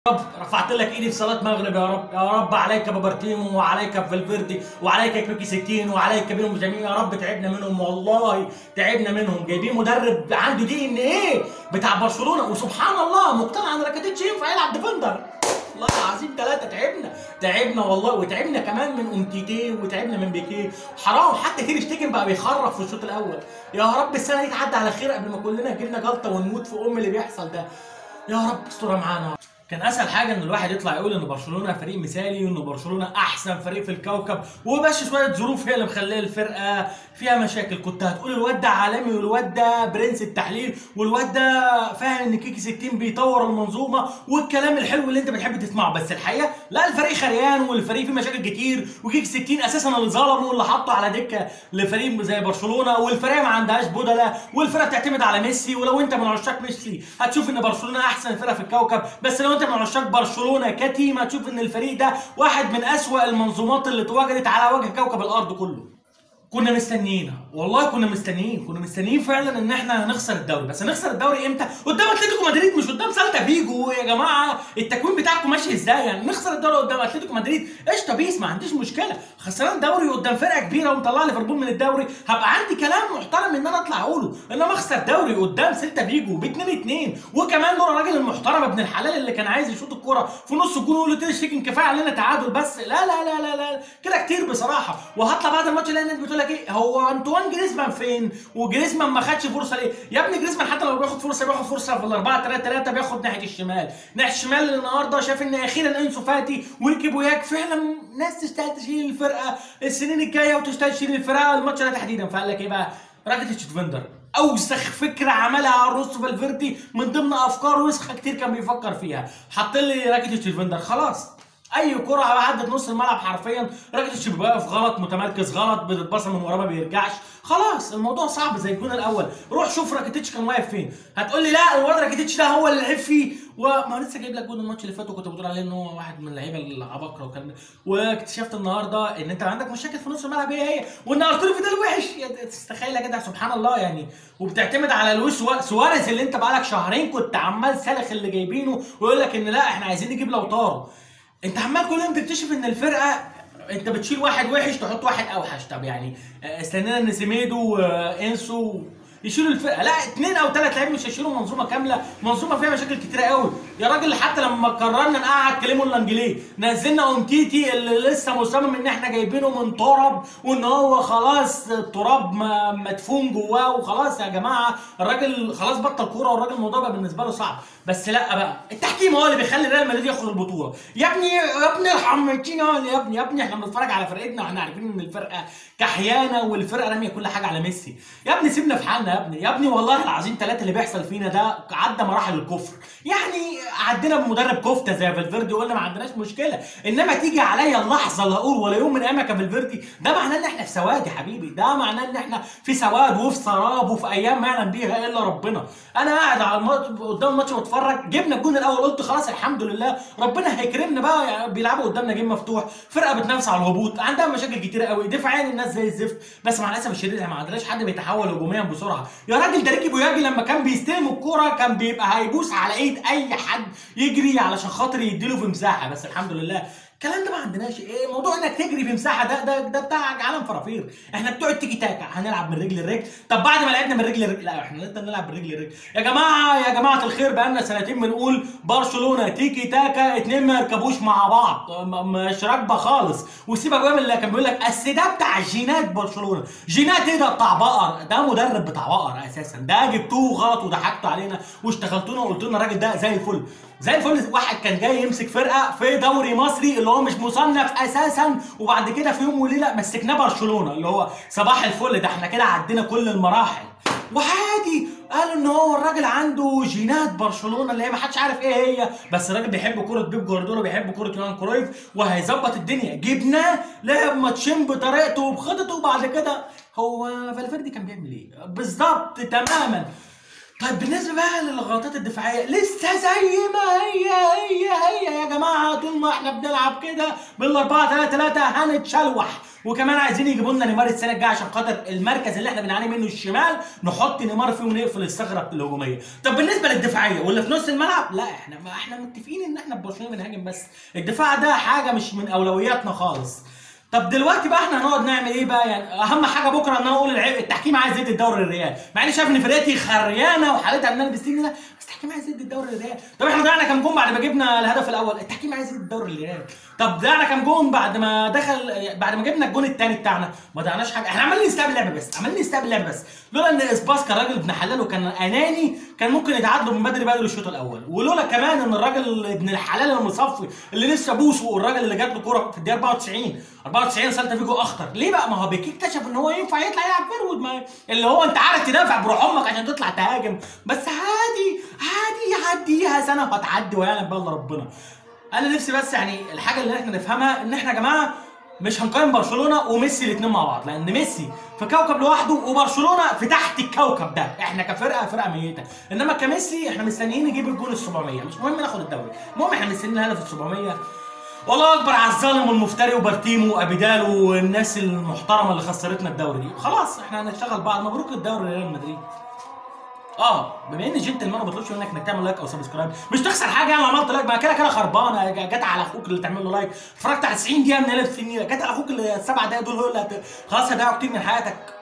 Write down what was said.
رب رفعت لك ايدي في صلاه مغرب يا رب، يا رب عليك بابرتيمو وعليك فالفيردي وعليك كوكي 60 وعليك بيهم جميع، يا رب تعبنا منهم والله تعبنا منهم. جايبين مدرب عنده دي ان ايه بتاع برشلونه، وسبحان الله مقتنع ان راكيتيتش ينفع يلعب ديفندر. والله العظيم ثلاثه تعبنا والله، وتعبنا كمان من امتيتيه وتعبنا من بيكيه. حرام حتى تير شتيجن بقى بيخرف في الشوط الاول. يا رب السنه دي تعدي على خير قبل ما كلنا يجيلنا جلطه ونموت في اللي بيحصل ده. يا رب استرها معانا. كان اسهل حاجه ان الواحد يطلع يقول ان برشلونه فريق مثالي وان برشلونه احسن فريق في الكوكب، وبس شويه ظروف هي اللي مخليه الفرقه فيها مشاكل. كنت هتقول الواد ده عالمي والواد ده برنس التحليل والواد ده فاهم ان كيكي 60 بيطور المنظومه والكلام الحلو اللي انت بتحب تسمعه، بس الحقيقه لا، الفريق خريان والفريق فيه مشاكل كتير، وكيكي 60 اساسا اللي ظلمه واللي حطه على دكه لفريق زي برشلونه، والفريق ما عندهاش بدله، والفرقه بتعتمد على ميسي. ولو انت من عشاق ميسي هتشوف ان برشلونه احسن فرقه في الكوكب، بس لو انت من عشاق برشلونه كتيم هتشوف ان الفريق ده واحد من اسوأ المنظومات اللي اتوجدت على وجه كوكب الارض كله. كنا مستنيين والله، كنا مستنيين فعلا ان احنا نخسر الدوري، بس هنخسر الدوري امتى؟ قدام اتلتيكو مدريد مش قدام سالتا فيجو. يا جماعه التكوين بتاعكم ماشي ازاي؟ يعني نخسر الدوري قدام اتلتيكو مدريد قشطه بيس، ما عنديش مشكله. خسران دوري قدام فرقه كبيره ومطلع ليفربول من الدوري هبقى عندي كلام محترم ان انا اطلع اقوله، انما اخسر دوري قدام سالتا فيجو ب 2-2 وكمان دور الراجل المحترم ابن الحلال اللي كان عايز يشوط الكوره في نص الجون ويقول له تير شتيجن كفايه علينا تعادل بس. لا لا لا لا لا كده كتير بصراحه. وهطلع بعد الماتش الاقي الناس بتقول لك ايه، هو انطوان جريزمان فين؟ وجريزمان ما خدش فرصه ليه؟ يا ابني جريزمان حتى لو بياخد فرصه في ال4-3-3 بياخد ناحيه الشمال النهارده شاف ان اخيرا انسو فاتي وكيبوياك فعلا ناس تستاهل تشيل الفرقه السنين الجايه وتستاهل تشيل الفرقه الماتش ده تحديدا. فقال لك ايه بقى؟ راكيتيتش ديفندر، اوسخ فكره عملها الروس فالفيردي من ضمن افكار وسخه كتير كان بيفكر فيها. حط لي راكيتيتش ديفندر، خلاص اي كره عدت نص الملعب حرفيا راكيتيتش بيبقى واقف غلط، متمركز غلط، بتتبصى من وراه ما بيرجعش. خلاص الموضوع صعب زي الجون الاول. روح شوف راكيتيتش كان واقف فين. هتقول لي لا الواد راكيتيتش ده هو اللي لعب فيه، وما لسه جايب لك جون الماتش اللي فات وكنت بتقول عليه ان هو واحد من اللعيبه العباقره والكلام ده، واكتشفت النهارده ان انت عندك مشاكل في نص الملعب هي وان ارتورو فيدال وحش. تستخيل يا جدع سبحان الله يعني، وبتعتمد على لويس سواريز اللي انت بقالك شهرين كنت عمال سالخ اللي جايبينه ويقول لك ان لا احنا عايزين نجيب لوتارو. انت عمال كل يوم تكتشف ان الفرقه انت بتشيل واحد وحش تحط واحد اوحش. طب يعني استنينا ان سيميدو وانسو يشيلوا الفرقه، لا 2 أو 3 لعيبه مش هيشيلوا منظومه كامله، منظومه فيها مشاكل كتيره قوي يا راجل. حتى لما قررنا نقعد كليمون لانجليه نزلنا امتيتي اللي لسه مصمم ان احنا جايبينه من تراب وان هو خلاص التراب مدفون جواه وخلاص. يا جماعه الراجل خلاص بطل كوره والراجل الموضوع بقى بالنسبه له صعب. بس لا بقى التحكيم هو اللي بيخلي ريال مدريد ياخد البطوله. يا ابني ارحم يا ابني احنا بنتفرج على فرقتنا واحنا عارفين ان الفرقه كحيانه والفرقه راميه كل حاجه على ميسي. يا ابني سيبنا في حالنا يا ابني والله العظيم ثلاثه اللي بيحصل فينا ده عدى مراحل الكفر. يعني عدينا بمدرب كفته زي فالفيردي وقلنا ما عندناش مشكله، انما تيجي عليا اللحظه اللي اقول ولا يوم من ايامك يا فالفيردي ده معناه ان احنا في سواد يا حبيبي، ده معناه ان احنا في سواد وفي سراب وفي ايام ما يعلم بيها الا ربنا. انا قاعد على قدام الماتش بتفرج، جبنا الجون الاول قلت خلاص الحمد لله ربنا هيكرمنا بقى. يعني بيلعبوا قدامنا جيم مفتوح، فرقه بتنافس على الهبوط، عندها مشاكل كتيره قوي، دفاعيا الناس زي الزفت، بس مع الاسف الشديد احنا ما عندناش حد بيتحول هجوميا بسرعه. يا راجل ده ريكي بوياجي لما كان بيستلم الكوره كان بيبقى هيبوس على ايد اي حد يجري علشان خاطر يديله في مساحه، بس الحمد لله الكلام ده ما عندناش. ايه موضوع انك تجري في مساحه ده بتاع عالم فرافير. احنا بتوع التيكي تاكا هنلعب من رجل لرجل. طب بعد ما لعبنا من رجل لرجل لا احنا نقدر نلعب من رجل لرجل. يا جماعه الخير بقالنا سنتين بنقول برشلونه تيكي تاكا اتنين ما يركبوش مع بعض، مش راكبه خالص. وسيبك بقى من اللي كان بيقول لك اصل ده بتاع جينات برشلونه. جينات ايه ده؟ بتاع بقر، ده مدرب بتاع بقر اساسا، ده جبتوه غلط وضحكتوا علينا واشتغلتونا وقلت لنا الراجل ده زي الفل. واحد كان جاي يمسك فرقه في دوري مصري اللي هو مش مصنف اساسا، وبعد كده في يوم وليله مسكناه برشلونه اللي هو صباح الفل، ده احنا كده عدينا كل المراحل. وعادي قالوا ان هو الراجل عنده جينات برشلونه اللي هي ما حدش عارف ايه هي، بس الراجل بيحب كوره بيب جوارديولا، بيحب كوره يوهان كرويف وهيظبط الدنيا. جبناه لعب ماتشين بطريقته وبخطته وبعد كده هو فالفيردي كان بيعمل ايه؟ بالظبط تماما. طيب بالنسبه بقى للغلطات الدفاعيه لسه زي ما هي يا جماعه. طول ما احنا بنلعب كده بال 4-3-3 هنتشلوح. وكمان عايزين يجيبوا لنا نيمار السنه الجايه عشان خاطر المركز اللي احنا بنعاني منه الشمال نحط نيمار فيه ونقفل الثغره الهجوميه. طب بالنسبه للدفاعيه واللي في نص الملعب، لا احنا متفقين ان احنا ببرشلونه بنهاجم، بس الدفاع ده حاجه مش من اولوياتنا خالص. طب دلوقتي بقى احنا هنقعد نعمل ايه بقى؟ يعني اهم حاجه بكره ان انا اقول التحكيم عايز يدي الدوري للريال، مع اني شايف ان فرقتي خريانه وحالتها ان انا بستني ده، بس التحكيم عايز يدي الدوري للريال. طب احنا ضيعنا كام جون بعد ما جبنا الهدف الاول؟ التحكيم عايز يدي الدوري للريال. طب ضيعنا كام جون بعد ما بعد ما جبنا الجون الثاني بتاعنا؟ ما ضيعناش حاجه، احنا عمالين نستقبل لعبه بس، عمالين نستقبل لعبه بس. لولا ان اسباس كان راجل ابن حلال وكان اناني كان ممكن يتعادلوا من بدري الشوط الاول، ولولا كمان ان الراجل ابن الحلال المصفي اللي لسه بوسه، الراجل اللي جات له كوره في الدقيقه 94 سالتا فيجو اخطر ليه بقى؟ ما هو بيكي اكتشف ان هو ينفع يطلع يلعب فيرود، ما اللي هو انت عارف تدافع بروح امك عشان تطلع تهاجم، بس عادي يعديها سنه وهتعدي ويعلم بقى الا ربنا. انا نفسي بس يعني الحاجه اللي احنا نفهمها ان احنا يا جماعه مش هنقارن برشلونه وميسي الاثنين مع بعض، لان ميسي في كوكب لوحده وبرشلونه في تحت الكوكب ده، احنا فرقه ميته، انما كميسي احنا مستنيين نجيب الجول ال 700، مش مهم ناخد الدوري، المهم احنا مستنيين الهدف ال 700. والله اكبر على الظالم والمفتري وبرتيمو وابيدالو والناس المحترمه اللي خسرتنا الدوري دي، خلاص احنا هنشتغل بعض. مبروك الدوري لريال مدريد. بما ان جنتلمان ما بطلبش منك انك تعمل لايك او سبسكرايب، مش تخسر حاجه يعني لو عملت لايك، ما كده خربانه، جت على اخوك اللي تعمل له لايك، اتفرجت على 90 دقيقه من قلب النيله، جت على اخوك اللي ال7 دقايق دول هو اللي خلاص هيضيعوا كتير من حياتك.